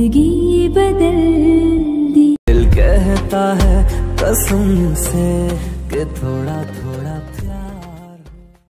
जिंदगी बदल दी। दिल कहता है कसम से कि थोड़ा थोड़ा